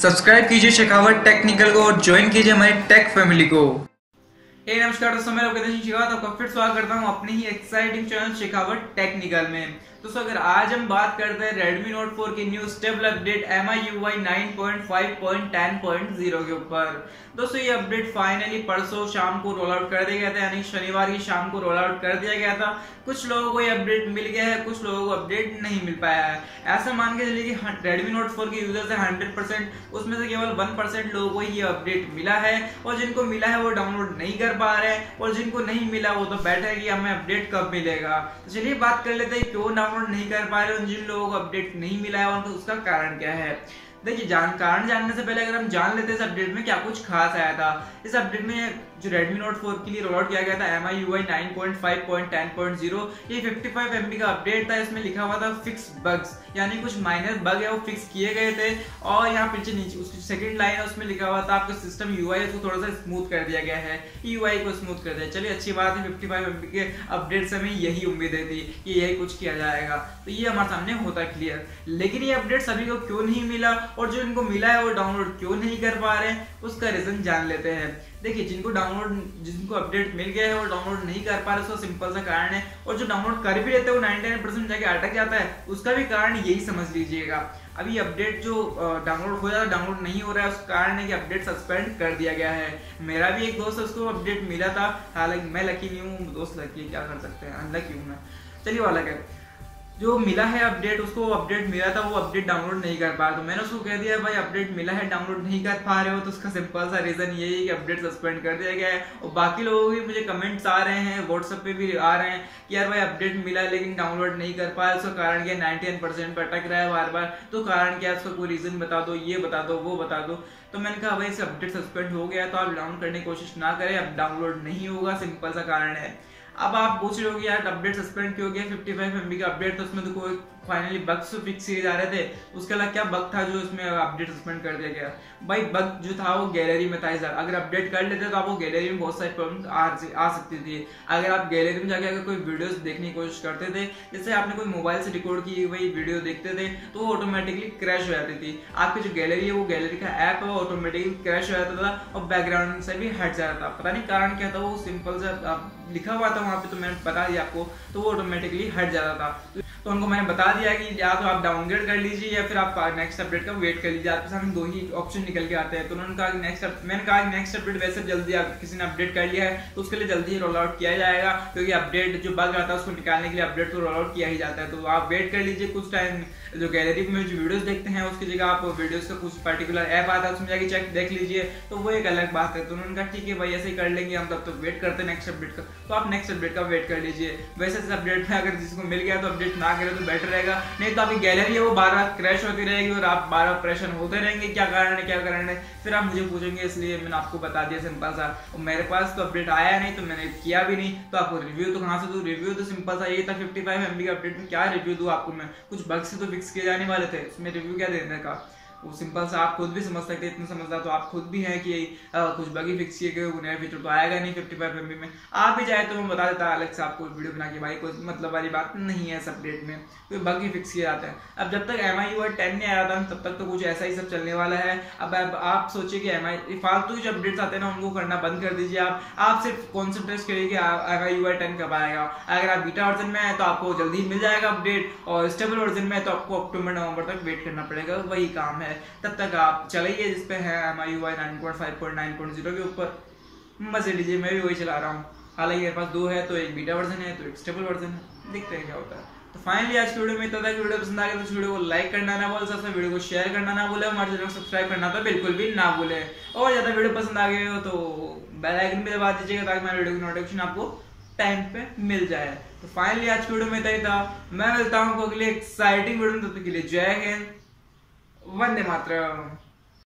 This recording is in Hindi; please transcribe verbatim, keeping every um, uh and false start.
सब्सक्राइब कीजिए शेखावत टेक्निकल को और ज्वाइन कीजिए हमारी टेक फैमिली को। हे hey, नमस्कार दोस्तों, मैं लोकेश शेखावत आपका फिर स्वागत करता हूं अपने ही एक्साइटिंग चैनल शेखावत टेक्निकल में। दोस्तों अगर आज हम बात करते हैं Redmi Note फोर की new stable update M I U I nine point five point ten point zero के ऊपर। दोस्तों ये अपडेट फाइनली परसों शाम को रोल आउट कर दिया गया था, यानी शनिवार की शाम को रोल आउट कर दिया गया था। कुछ लोगों को ये अपडेट मिल गया है, कुछ लोगों को अपडेट नहीं मिल पाया है। ऐसा मान के चलिए कि Redmi Note फोर के यूजर्स है हंड्रेड परसेंट, उसमें से केवल वन परसेंट लोगों को ये अपडेट मिला है, और जिनको मिला है वो डाउनलोड नहीं कर पा रहे हैं, और जिनको नहीं मिला वो तो बैठे है कि हमें अपडेट कब मिलेगा। तो चलिए बात कर लेते हैं क्यों डाउनलोड नहीं कर पा रहे, जिन लोगों को अपडेट नहीं मिला है उनको उसका कारण क्या है। देखिए जान कारण जानने से पहले अगर हम जान लेते हैं इस अपडेट में क्या कुछ खास आया था। इस अपडेट में जो Redmi Note फोर के लिए रोल आउट किया गया था M I U I nine point five point ten point zero, ये फिफ्टी फाइव एम बी का अपडेट था। इसमें लिखा हुआ था फिक्स बग्स, यानी कुछ माइनर बग है वो फिक्स किए गए थे। और यहाँ पीछे नीचे उसकी सेकंड लाइन है, उसमें लिखा हुआ था आपका सिस्टम यू आई उसको थोड़ा सा स्मूथ कर दिया गया है, यू आई को स्मूथ कर दिया। चलिए अच्छी बात है, फिफ्टी फाइव एम बी के अपडेट से हमें यही उम्मीदें थी कि यही कुछ किया जाएगा, तो ये हमारे सामने होता क्लियर। लेकिन ये अपडेट सभी को क्यों नहीं मिला, और जो इनको मिला है वो डाउनलोड क्यों नहीं कर पा रहे हैं, उसका रीजन जान लेते हैं। देखिए जिनको डाउनलोड जिनको अपडेट मिल गया है वो डाउनलोड नहीं कर पा रहे, उसका सिंपल सा कारण है। और जो डाउनलोड कर भी लेते हैं वो नाइंटी नाइन परसेंट जाके अटक जाता है, उसका भी कारण यही समझ लीजिएगा। अभी अपडेट जो डाउनलोड हो जाता है डाउनलोड नहीं हो रहा है, उसका कारण है कि अपडेट सस्पेंड कर दिया गया है। मेरा भी एक दोस्त है, उसको अपडेट मिला था, हालांकि मैं लकी नहीं हूँ, दोस्त लकी है, क्या कर सकते हैं, अनलकी हूँ मैं। चलिए वाला क्या जो मिला है अपडेट, उसको अपडेट मिला था वो अपडेट डाउनलोड नहीं कर पा रहा, तो मैंने उसको कह दिया भाई अपडेट मिला है डाउनलोड नहीं कर पा रहे हो, तो उसका सिंपल सा रीजन यही है कि अपडेट सस्पेंड कर दिया गया है। और बाकी लोगों के मुझे कमेंट्स आ रहे हैं, व्हाट्सएप पे भी आ रहे हैं कि यार भाई अपडेट मिला है लेकिन डाउनलोड नहीं कर पाया, उसका कारण क्या, नाइंटी नाइन परसेंट पर अटक रहा है बार बार, तो कारण क्या है, उसका कोई रीजन बता दो, ये बता दो, वो बता दो। तो मैंने कहा भाई इसे अपडेट सस्पेंड हो गया तो आप डाउनलोड करने की कोशिश ना करें, अब डाउनलोड नहीं होगा, सिंपल सा कारण है। अब आप पूछ रहे हो कि यार अपडेट सस्पेंड क्यों गया, फिफ्टी फाइव एम बी का अपडेट तो उसमें तो कोई फाइनली बग्स फिक्स किए जा रहे थे, उसके अलावा क्या बग था जो इसमें अपडेट सस्पेंड कर दिया गया। भाई बग जो था वो गैलरी में था, अगर अपडेट कर लेते तो आपको गैलरी में बहुत सारी प्रॉब्लम आ, आ सकती थी। अगर आप गैलरी में जाके अगर कोई वीडियोस देखने की कोशिश करते थे, जैसे आपने कोई मोबाइल से रिकॉर्ड की हुई वीडियो देखते थे, तो वो ऑटोमेटिकली क्रैश हो जाती थी। आपकी जो गैलरी है वो गैलरी का ऐप है वो ऑटोमेटिकली क्रैश हो जाता था और बैकग्राउंड से भी हट जाता था। पता नहीं कारण क्या था, वो सिंपल सा लिखा हुआ था वहाँ पे, तो मैंने बता दिया आपको, तो वो ऑटोमेटिकली हट जाता था। तो उनको मैंने बता दिया कि या तो आप डाउनग्रेड कर लीजिए या फिर आप नेक्स्ट अपडेट का वेट कर लीजिए, आपके सामने दो ही ऑप्शन निकल के आते हैं। तो उन्होंने कहा कि नेक्स्ट मैंने कहा कि नेक्स्ट अपडेट वैसे जल्दी आप किसी ने अपडेट कर लिया है तो उसके लिए जल्दी ही रोल आउट किया जाएगा, क्योंकि अपडेट जो बग आता है उसको निकालने के लिए अपडेट तो रोल आउट किया ही जाता है। तो आप वेट कर लीजिए कुछ टाइम, जो गैलरी में जो वीडियोस देखते हैं उसकी जगह आप वीडियोस का कुछ पर्टिकुलर ऐप आता है उसमें जाके चेक देख लीजिए, तो वो एक अलग बात है। तो उन्होंने कहा ठीक है भाई ऐसे ही कर लेंगे हम, तब तक वेट करते हैं नेक्स्ट अपडेट का, तो आप नेक्स्ट अपडेट का वेट कर लीजिए। वैसे इस अपडेट में अगर जिसको मिल गया तो अपडेट ना करे तो बेटर रहेगा, नहीं तो आपकी गैलरी है वो बार बार क्रैश होती रहेगी और आप बार बार परेशान होते रहेंगे क्या कारण है क्या कारण है, फिर आप मुझे पूछेंगे। इसलिए मैंने आपको बता दिया सिंपल सा, और मेरे पास तो अपडेट आया नहीं तो मैंने किया भी नहीं, तो आपको रिव्यू तो कहाँ से दूं। रिव्यू तो सिंपल सा यही था, फिफ्टी फाइव एम बी का अपडेट में क्या रिव्यू दूं आपको मैं, कुछ बग से तो फिक्स किए जाने वाले थे, उसमें रिव्यू क्या देने का, वो सिंपल सा आप खुद भी समझ सकते हैं, इतना समझदार तो आप खुद भी हैं कि आ, कुछ बगी फिक्स किए गए, नया फीचर तो आएगा नहीं फिफ्टी फाइव एम बी में। आप भी चाहे तो मैं बता देता अलग से आपको वीडियो बना के, भाई कोई मतलब वाली बात नहीं है इस अपडेट में, कोई बग ही फिक्स किया जाता है। अब जब तक M I U I ten नहीं आया था तब तक तो कुछ ऐसा ही सब चलने वाला है। अब अब आप सोचिए कि एम आई फालतू जो अपडेट्स आते हैं ना उनको करना बंद कर दीजिए, आप आप सिर्फ कॉन्सेंट्रेट करिए कि M I U I ten कब आएगा। अगर आप बीटा वर्जन में है तो आपको जल्दी ही मिल जाएगा अपडेट, और स्टेबल वर्जन में है तो आपको अक्टूबर नवंबर तक वेट करना पड़ेगा, वही काम है। तब तक आप चलाइए जिस पे है M I U I nine point five point nine point zero के ऊपर, मजे लीजिए, मैं भी वही चला रहा हूँ। हालांकि मेरे पास दो है, तो एक बीटा वर्जन है तो एक स्टेबल वर्जन है, देखते हैं क्या होता है। तो फाइनली आज की वीडियो में इतना था। वीडियो पसंद आ गया तो इस वीडियो को लाइक करना ना भूले, सबसे वीडियो को शेयर करना ना भूले, हमारे चैनल को सब्सक्राइब करना तो बिल्कुल भी ना भूले, और ज्यादा वीडियो पसंद आ गए हो तो बेल आइकन भी दबा दीजिएगा ताकि मेरे वीडियो की नोटिफिकेशन आपको टाइम पे मिल जाए। तो फाइनली आज की वीडियो में इतना ही था, मैं मिलता हूँ अगले एक्साइटिंग वीडियो में, तब तक के लिए जय हिंद, वंदे मातरम।